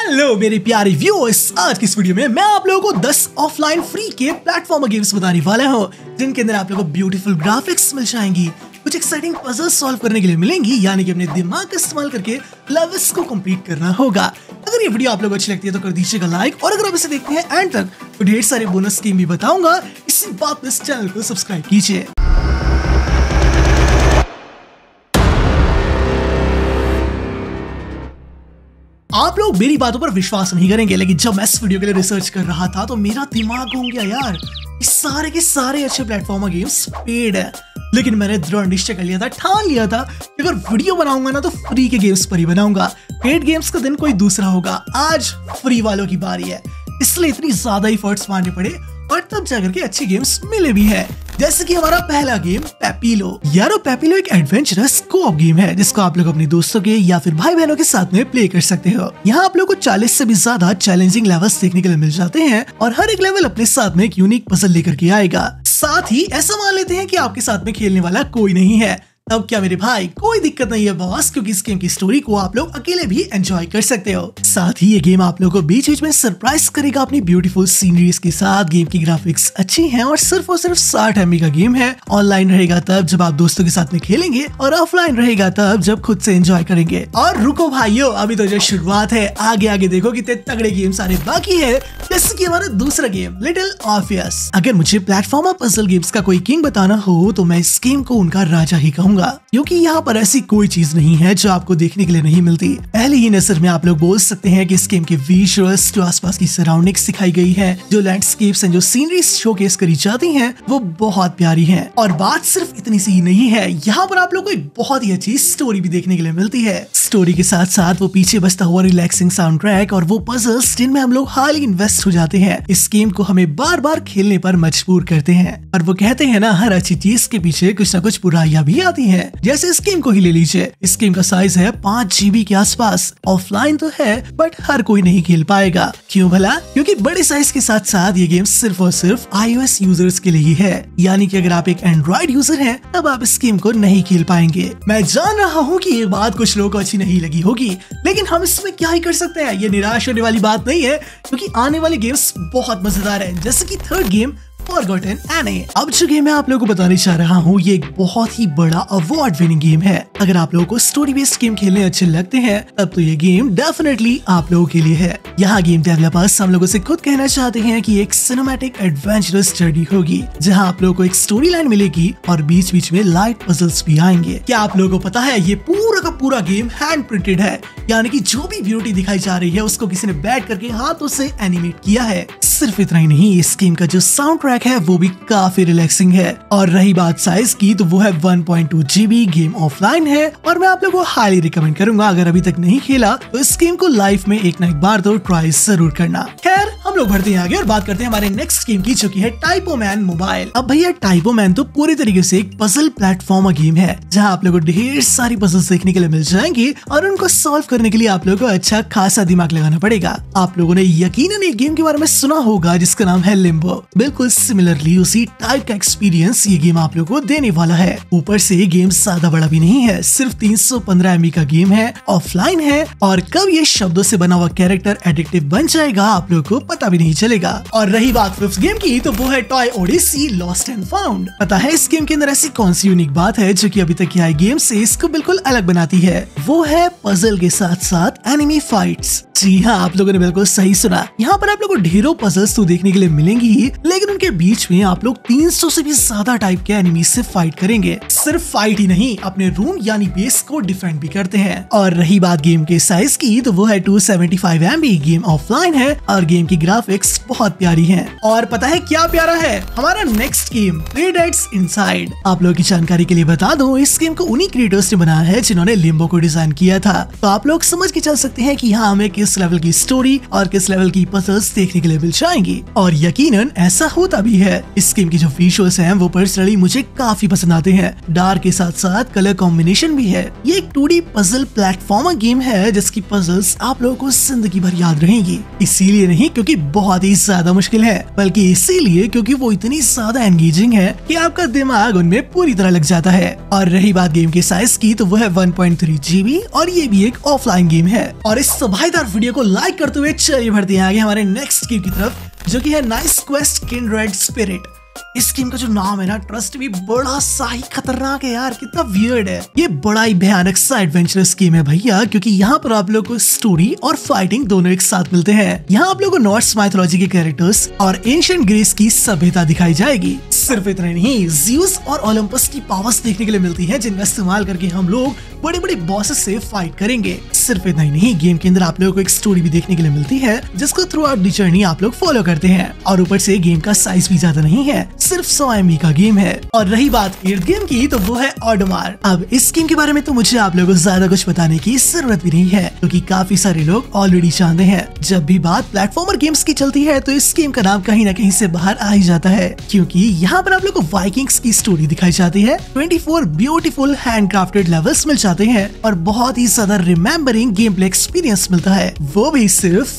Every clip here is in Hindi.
हेलो मेरे प्यारे व्यूअर्स, आज की इस वीडियो में मैं आप लोगों को 10 ऑफलाइन फ्री के प्लेटफॉर्मर गेम्स बताने वाला हूँ, जिनके अंदर आप लोगों को ब्यूटीफुल ग्राफिक्स मिल जाएंगी, कुछ एक्साइटिंग पजल्स सॉल्व करने के लिए मिलेंगी, यानी कि अपने दिमाग का इस्तेमाल करके लेवल्स को कंप्लीट करना होगा। अगर ये वीडियो आप लोगों को अच्छी लगती है तो कर दीजिएगा लाइक, और अगर आप इसे देखते हैं एंड तक तो ढेर सारे बोनस स्कीम भी बताऊंगा। इसी बात में इस चैनल को सब्सक्राइब कीजिए। आप लोग मेरी बातों पर विश्वास नहीं करेंगे, लेकिन जब मैं इस वीडियो के लिए रिसर्च कर रहा था तो मेरा दिमाग घूम गया यार। इस सारे के सारे अच्छे प्लेटफॉर्मर गेम्स पेड है, लेकिन मैंने दृढ़ निश्चय कर लिया था, ठान लिया था कि अगर वीडियो बनाऊंगा ना तो फ्री के गेम्स पर ही बनाऊंगा। पेड गेम्स का दिन कोई दूसरा होगा, आज फ्री वालों की बारी है। इसलिए इतनी ज्यादा एफर्ट्स मारने पड़े और तब जाकर के अच्छे गेम्स मिले भी है, जैसे कि हमारा पहला गेम पेपिलो। यारो पेपिलो एक एडवेंचरस को-ऑप गेम है, जिसको आप लोग अपने दोस्तों के या फिर भाई बहनों के साथ में प्ले कर सकते हो। यहाँ आप लोग को 40 से भी ज्यादा चैलेंजिंग लेवल्स देखने के लिए मिल जाते हैं, और हर एक लेवल अपने साथ में एक यूनिक पजल लेकर के आएगा। साथ ही ऐसा मान लेते हैं कि आपके साथ में खेलने वाला कोई नहीं है, तब क्या मेरे भाई कोई दिक्कत नहीं है बॉस, क्योंकि इस गेम की स्टोरी को आप लोग अकेले भी एंजॉय कर सकते हो। साथ ही ये गेम आप लोगों को बीच बीच में सरप्राइज करेगा अपनी ब्यूटीफुल सीनरीज के साथ। गेम की ग्राफिक्स अच्छी हैं और सिर्फ 60 MB का गेम है। ऑनलाइन रहेगा तब जब आप दोस्तों के साथ में खेलेंगे, और ऑफलाइन रहेगा तब जब खुद से एंजॉय करेंगे। और रुको भाइयों, अभी तो जो शुरुआत है, आगे आगे देखो कितने तगड़े गेम्स आने बाकी है, जैसे कि हमारा दूसरा गेम लिटिल ऑर्फियस। अगर मुझे प्लेटफॉर्मर पजल गेम्स का कोई किंग बताना हो तो मैं इस गेम को उनका राजा ही कहूंगा, क्योंकि यहाँ पर ऐसी कोई चीज नहीं है जो आपको देखने के लिए नहीं मिलती। पहले ही नजर में आप लोग बोल सकते हैं कि इस गेम के विजुअल्स, जो आसपास की सराउंडिंग्स दिखाई गई है, जो लैंडस्केप्स एंड जो सीनरीज शोकेस करी जाती हैं, वो बहुत प्यारी हैं। और बात सिर्फ इतनी सी ही नहीं है, यहाँ पर आप लोग को एक बहुत ही अच्छी स्टोरी भी देखने के लिए मिलती है। स्टोरी के साथ साथ वो पीछे बजता हुआ रिलैक्सिंग साउंड ट्रैक और वो पजल्स जिनमें हम लोग हाईली इन्वेस्ट हो जाते हैं, इस गेम को हमें बार बार खेलने पर मजबूर करते हैं। और वो कहते हैं ना, हर अच्छी चीज के पीछे कुछ ना कुछ बुराइयां भी आती हैं। जैसे इस गेम को ही ले लीजिए, इस गेम का साइज है 5 GB के आसपास। ऑफलाइन तो है, बट हर कोई नहीं खेल पाएगा। क्यों भला? क्योंकि बड़े साइज के साथ साथ ये गेम सिर्फ और सिर्फ iOS यूजर्स के लिए ही है, यानी कि अगर आप एक एंड्रॉइड यूजर हैं तब आप इस गेम को नहीं खेल पाएंगे। मैं जान रहा हूँ कि ये बात कुछ लोगों को अच्छी नहीं लगी होगी, लेकिन हम इसमें क्या ही कर सकते हैं। ये निराश होने वाली बात नहीं है, क्योंकि आने वाले गेम्स बहुत मजेदार हैं, जैसे कि थर्ड गेम Forgotten Anne। अब जो गेम मैं आप लोगों को बताने चाह रहा हूँ, ये एक बहुत ही बड़ा अवार्ड विनिंग गेम है। अगर आप लोगों को स्टोरी बेस्ड गेम खेलने अच्छे लगते हैं, तब तो ये गेम डेफिनेटली आप लोगों के लिए है। यहाँ गेम डेवलपर्स हम लोगों से खुद कहना चाहते हैं कि एक सिनेमैटिक एडवेंचरस जर्नी होगी, जहाँ आप लोगों को एक स्टोरी लाइन मिलेगी और बीच बीच में लाइट पजल्स भी आएंगे। क्या आप लोगों को पता है, ये पूरा का पूरा गेम हैंड प्रिंटेड है, यानी कि जो भी ब्यूटी दिखाई जा रही है उसको किसी ने बैठ करके हाथों से एनिमेट किया है। सिर्फ इतना ही नहीं, इस गेम का जो साउंड ट्रैक है वो भी काफी रिलैक्सिंग है। और रही बात साइज की, तो वो है 1.2 GB। गेम ऑफलाइन है और मैं आप लोगों को हाईली रिकमेंड करूंगा, अगर अभी तक नहीं खेला तो इस गेम को लाइफ में एक ना एक बार तो ट्राई जरूर करना। खैर, हम लोग बढ़ते हैं आगे और बात करते हैं हमारे नेक्स्ट गेम की, जो की है टाइपो मैन मोबाइल। अब भैया टाइपो मैन तो पूरी तरीके से एक पजल प्लेटफॉर्मर गेम है, जहाँ आप लोगों को ढेर सारी पजल्स देखने के लिए मिल जाएंगी, और उनको सॉल्व करने के लिए आप लोगों को अच्छा खासा दिमाग लगाना पड़ेगा। आप लोगों ने यकीनन एक गेम के बारे में सुना होगा जिसका नाम है लिम्बो। बिल्कुल सिमिलरली उसी टाइप का एक्सपीरियंस ये गेम आप लोगों को देने वाला है। ऊपर से ये गेम ज्यादा बड़ा भी नहीं है, सिर्फ 315 MB का गेम है, ऑफलाइन है, और कब ये शब्दों से बना हुआ कैरेक्टर एडिक्टिव बन जाएगा आप लोगों को पता भी नहीं चलेगा। और रही बात फिफ्थ गेम की, तो वो है Toy Odyssey Lost and Found. पता है इस गेम के अंदर ऐसी कौन सी यूनिक बात है जो कि अभी तक आई गेम से इसको बिल्कुल अलग बनाती है? वो है पजल के साथ साथ एनिमी फाइट्स। जी हाँ, आप लोगों ने बिल्कुल सही सुना। यहाँ पर आप लोगों को ढेरों पजल्स तो देखने के लिए मिलेंगी ही, लेकिन उनके बीच में आप लोग 300 से भी ज्यादा टाइप के एनिमी से फाइट करेंगे। सिर्फ फाइट ही नहीं, अपने रूम यानी बेस को डिफेंड भी करते हैं। और रही बात गेम के साइज की, तो वो है 275 MB। गेम ऑफलाइन है और गेम की ग्राफिक्स बहुत प्यारी हैं। और पता है क्या प्यारा है? हमारा next game Red Dead's Inside. आप लोगों की जानकारी के लिए बता दूं, इस गेम को उन्हीं क्रिएटर्स ने बनाया है जिन्होंने लिम्बो को डिजाइन किया था। तो आप लोग समझ के चल सकते हैं कि यहाँ हमें किस लेवल की स्टोरी और किस लेवल की पजल्स देखने के लिए मिल जाएंगी। और यकीनन ऐसा होता भी है। इस गेम की जो विजुअल्स हैं वो पर्सनली मुझे काफी पसंद आते हैं। डार्क के साथ साथ कलर कॉम्बिनेशन भी है। ये एक 2D पजल प्लेटफॉर्मर गेम है, जिसकी पजल्स आप लोगों को जिंदगी भर याद रहेंगी। इसीलिए नहीं, क्योंकि बहुत ही ज्यादा मुश्किल है, बल्कि इसीलिए क्योंकि वो इतनी ज्यादा एंगेजिंग है कि आपका दिमाग उनमें पूरी तरह लग जाता है। और रही बात गेम के साइज की, तो वो है 1.3 GB और ये भी एक ऑफलाइन गेम है। और इस तबाहीदार वीडियो को लाइक करते हुए चलिए बढ़ते हैं आगे हमारे नेक्स्ट गेम की तरफ, जो कि है नाइस क्वेस्ट किंडरेड स्पिरिट। इस गेम का जो नाम है ना, ट्रस्ट भी बड़ा सा ही खतरनाक है यार, कितना वियर्ड है। ये बड़ा ही भयानक सा एडवेंचरस गेम है भैया, क्योंकि यहाँ पर आप लोग को स्टोरी और फाइटिंग दोनों एक साथ मिलते हैं। यहाँ आप लोग को नॉर्स माइथोलॉजी के कैरेक्टर्स और एंशिएंट ग्रीस की सभ्यता दिखाई जाएगी। सिर्फ इतना नहीं, ज़्यूस और ओलंपस की पावर्स देखने के लिए मिलती है, जिनका इस्तेमाल करके हम लोग बड़े बड़े बॉसेस से फाइट करेंगे। सिर्फ इतना ही नहीं, गेम के अंदर आप लोगों को एक स्टोरी भी देखने के लिए मिलती है, जिसको थ्रू आउट द जर्नी आप लोग फॉलो करते हैं। और ऊपर से गेम का साइज भी ज्यादा नहीं है, सिर्फ 100 MB का गेम है। और रही बात एट गेम की, तो वो है ऑडोमार। अब इस गेम के बारे में तो मुझे आप लोगों को ज्यादा कुछ बताने की जरूरत भी नहीं है, क्योंकि काफी सारे लोग ऑलरेडी जानते हैं। जब भी बात प्लेटफॉर्मर गेम्स की चलती है, तो इस गेम का नाम कहीं ना कहीं से बाहर आ ही जाता है, क्योंकि यहाँ पर आप लोग को वाइकिंग्स की स्टोरी दिखाई जाती है। 24 ब्यूटीफुल हैंडक्राफ्टेड लेवल्स मिल जाते हैं और बहुत ही ज्यादा रिमेम्बरिंग गेम प्ले एक्सपीरियंस मिलता है, वो भी सिर्फ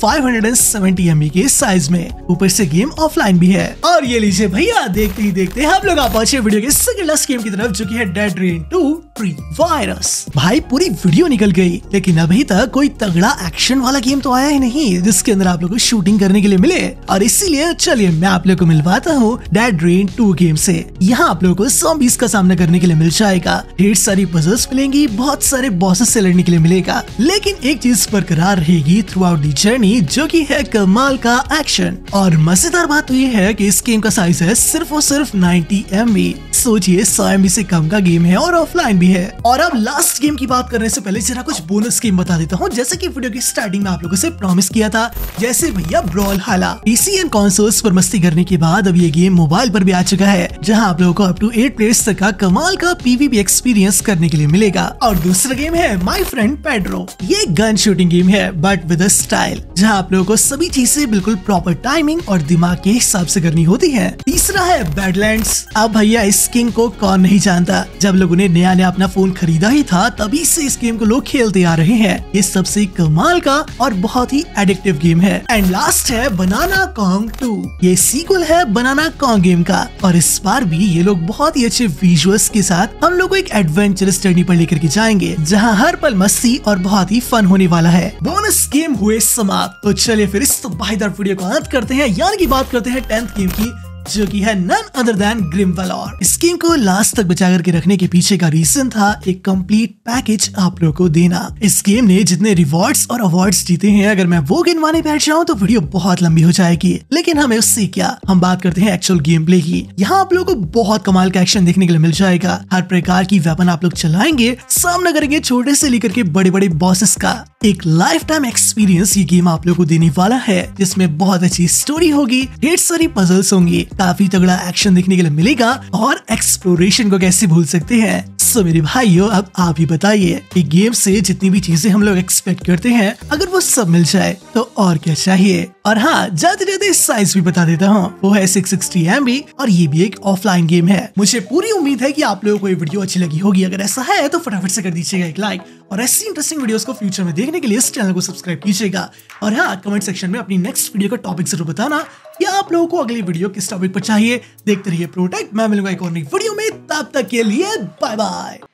570 MB के साइज में। ऊपर से गेम ऑफलाइन भी है। और ये लीजिए भैया, देखते ही देखते हम लोग आप पहुंचे वीडियो के सेकंड लास्ट गेम की तरफ, जो कि है डेड रेन 2 प्री वायरस। भाई पूरी वीडियो निकल गई, लेकिन अभी तक कोई तगड़ा एक्शन वाला गेम तो आया ही नहीं, जिसके अंदर आप लोग को शूटिंग करने के लिए मिले। और इसीलिए चलिए मैं आप लोग को मिलवाता हूँ डेड रेन 2 गेम से। यहाँ आप लोगों को ज़ॉम्बीज का सामना करने के लिए मिल जाएगा, ढेर सारी पजल्स मिलेंगी, बहुत सारे बॉसेस से लड़ने के लिए मिलेगा, लेकिन एक चीज बरकरार रहेगी थ्रू आउट दी जर्नी, जो कि है कमाल का एक्शन। और मजेदार बात तो ये है कि इस गेम का साइज है सिर्फ और सिर्फ 90 MB। सोचिए 100 MB से कम का गेम है और ऑफलाइन भी है। और अब लास्ट गेम की बात करने से पहले जरा कुछ बोनस गेम बता देता हूँ, जैसे कि वीडियो की स्टार्टिंग में आप लोगों से प्रॉमिस किया था, जैसे भैया ब्रॉलहाला। पीसी एंड कंसोल्स पर मस्ती करने के बाद अब ये गेम मोबाइल पर भी आ चुका है, जहाँ आप लोगों को अप टू 8 प्लेयर्स तक का कमाल का PvP एक्सपीरियंस करने के लिए मिलेगा। और दूसरा गेम है माई फ्रेंड पेड्रो। ये गन शूटिंग गेम है, बट विद अ स्टाइल, जहाँ आप लोगों को सभी चीजें बिल्कुल प्रॉपर टाइमिंग और दिमाग के हिसाब से करनी होती है। तीसरा है बैडलैंड्स। अब भैया इस गेम को कौन नहीं जानता, जब लोगों ने नया नया अपना फोन खरीदा ही था, तभी से इस गेम को लोग खेलते आ रहे हैं। ये सबसे कमाल का और बहुत ही एडिक्टिव गेम है। एंड लास्ट है बनाना कॉन्ग 2। ये सीक्वल है बनाना कॉन्ग गेम का, और इस बार भी ये लोग बहुत ही अच्छे विजुअल्स के साथ हम लोग को एक एडवेंचरस जर्नी पर लेकर के जाएंगे, जहाँ हर पल मस्ती और बहुत ही फन होने वाला है। बोनस गेम हुए समाप्त। तो चलिए फिर इस तबाहीदार वीडियो को अंत करते हैं, यानी कि बात करते हैं 10th गेम की, जो कि है none other than Grim Valor. इस गेम को लास्ट तक बचा करके रखने के पीछे का रीजन था एक कंप्लीट पैकेज आप लोगों को देना। इस गेम ने जितने रिवॉर्ड्स और अवार्ड्स जीते हैं, अगर मैं वो गिनवाने बैठ जाऊं तो वीडियो बहुत लंबी हो जाएगी, लेकिन हमें उससे क्या, हम बात करते हैं एक्चुअल गेम प्ले की। यहाँ आप लोगों को बहुत कमाल का एक्शन देखने के लिए मिल जाएगा। हर प्रकार की वेपन आप लोग चलाएंगे, सामना करेंगे छोटे से लेकर के बड़े बड़े बॉसेस का। एक लाइफ टाइम एक्सपीरियंस ये गेम आप लोगों को देने वाला है, जिसमें बहुत अच्छी स्टोरी होगी, ढेर सारी पजल्स होंगी, काफी तगड़ा एक्शन देखने के लिए मिलेगा, और एक्सप्लोरेशन को कैसे भूल सकते हैं। सो मेरे भाइयों, अब आप ही बताइए कि गेम से जितनी भी चीजें हम लोग एक्सपेक्ट करते हैं, अगर वो सब मिल जाए तो और क्या चाहिए। और हाँ, जाते जाते साइज भी बता देता हूँ, वो है 660 MB और ये भी एक ऑफलाइन गेम है। मुझे पूरी उम्मीद है कि आप लोगों को ये वीडियो अच्छी लगी होगी। अगर ऐसा है तो फटाफट से कर दीजिएगा एक लाइक, और ऐसी इंटरेस्टिंग वीडियोस को फ्यूचर में देखने के लिए इस चैनल को सब्सक्राइब कीजिएगा। और हाँ, कमेंट सेक्शन में अपनी नेक्स्ट वीडियो का टॉपिक जरूर बताना, या आप लोगों को अगली वीडियो किस टॉपिक पर चाहिए। देखते रहिए प्रोटेक्ट। मैं मिलूंगा एक और नई वीडियो में, तब तक के लिए बाय बाय।